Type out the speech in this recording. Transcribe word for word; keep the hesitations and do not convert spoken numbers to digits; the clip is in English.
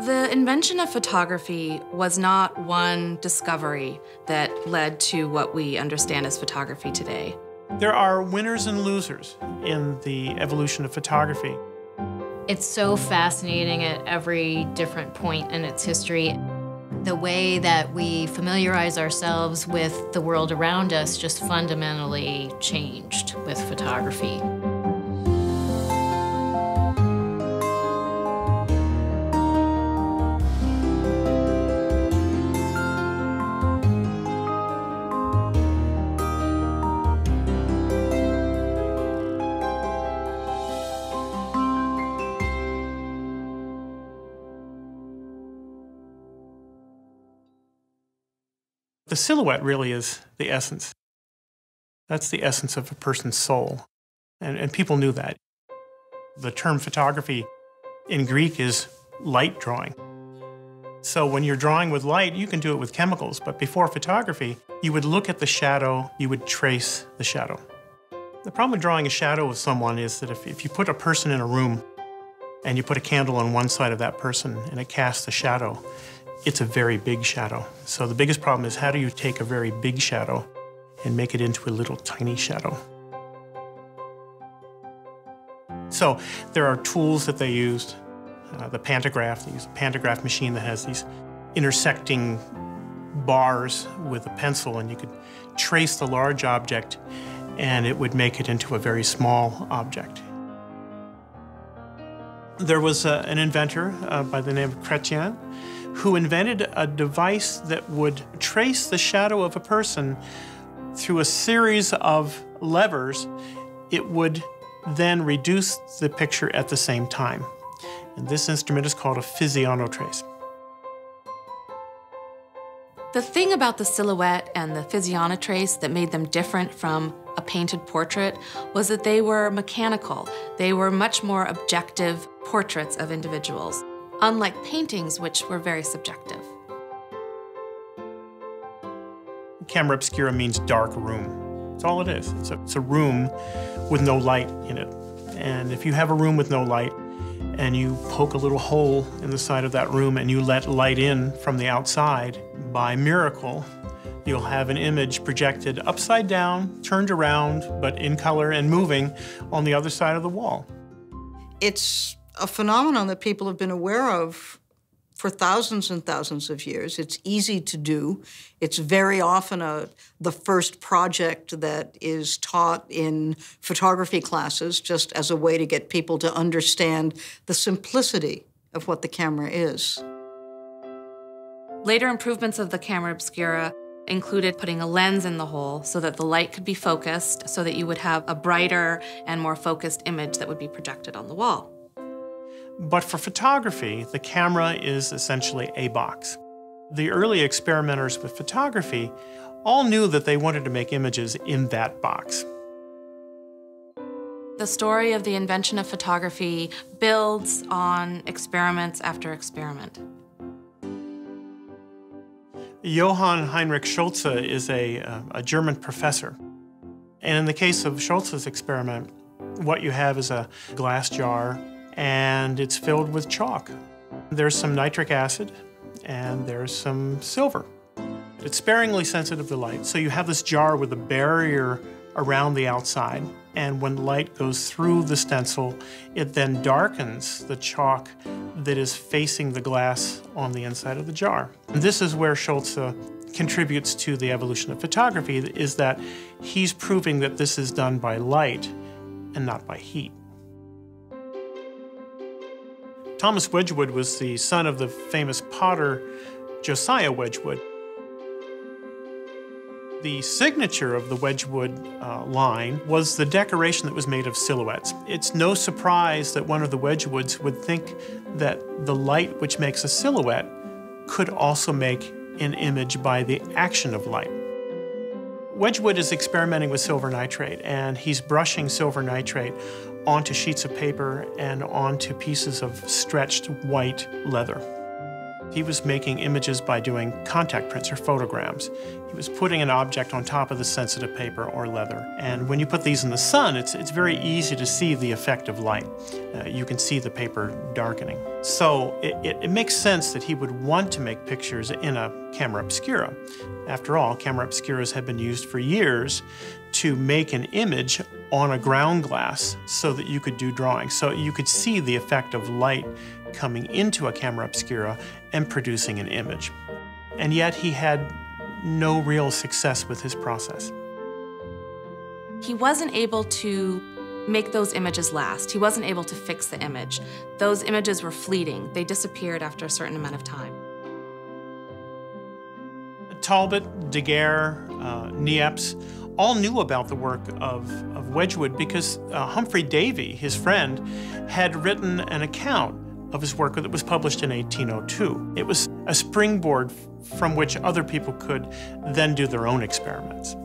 The invention of photography was not one discovery that led to what we understand as photography today. There are winners and losers in the evolution of photography. It's so fascinating at every different point in its history. The way that we familiarize ourselves with the world around us just fundamentally changed with photography. The silhouette really is the essence. That's the essence of a person's soul, and, and people knew that. The term photography in Greek is light drawing. So when you're drawing with light, you can do it with chemicals, but before photography, you would look at the shadow, you would trace the shadow. The problem with drawing a shadow of someone is that if, if you put a person in a room and you put a candle on one side of that person and it casts a shadow, it's a very big shadow. So the biggest problem is how do you take a very big shadow and make it into a little tiny shadow? So there are tools that they used. Uh, the pantograph, they use a pantograph machine that has these intersecting bars with a pencil, and you could trace the large object and it would make it into a very small object. There was uh, an inventor uh, by the name of Chrétien who invented a device that would trace the shadow of a person through a series of levers. It would then reduce the picture at the same time. And this instrument is called a physionotrace. The thing about the silhouette and the physionotrace that made them different from a painted portrait was that they were mechanical. They were much more objective portraits of individuals, unlike paintings, which were very subjective. Camera obscura means dark room. That's all it is. It's a, it's a room with no light in it. And if you have a room with no light and you poke a little hole in the side of that room and you let light in from the outside, by miracle, you'll have an image projected upside down, turned around, but in color and moving on the other side of the wall. It's a phenomenon that people have been aware of for thousands and thousands of years. It's easy to do. It's very often a, the first project that is taught in photography classes, just as a way to get people to understand the simplicity of what the camera is. Later improvements of the camera obscura included putting a lens in the hole so that the light could be focused, so that you would have a brighter and more focused image that would be projected on the wall. But for photography, the camera is essentially a box. The early experimenters with photography all knew that they wanted to make images in that box. The story of the invention of photography builds on experiments after experiment. Johann Heinrich Schulze is a, uh, a German professor. And in the case of Schulze's experiment, what you have is a glass jar and it's filled with chalk. There's some nitric acid and there's some silver. It's sparingly sensitive to light, so you have this jar with a barrier around the outside, and when light goes through the stencil, it then darkens the chalk that is facing the glass on the inside of the jar. And this is where Schulze contributes to the evolution of photography, is that he's proving that this is done by light and not by heat. Thomas Wedgwood was the son of the famous potter Johann Wedgwood. The signature of the Wedgwood uh, line was the decoration that was made of silhouettes. It's no surprise that one of the Wedgwoods would think that the light which makes a silhouette could also make an image by the action of light. Wedgwood is experimenting with silver nitrate, and he's brushing silver nitrate onto sheets of paper and onto pieces of stretched white leather. He was making images by doing contact prints or photograms. He was putting an object on top of the sensitive paper or leather. And when you put these in the sun, it's, it's very easy to see the effect of light. Uh, you can see the paper darkening. So it, it, it makes sense that he would want to make pictures in a camera obscura. After all, camera obscuras have been used for years to make an image on a ground glass so that you could do drawings. So you could see the effect of light coming into a camera obscura and producing an image. And yet he had no real success with his process. He wasn't able to make those images last. He wasn't able to fix the image. Those images were fleeting. They disappeared after a certain amount of time. Talbot, Daguerre, uh, Niepce all knew about the work of, of Wedgwood because uh, Humphrey Davy, his friend, had written an account of his work that was published in eighteen oh two. It was a springboard from which other people could then do their own experiments.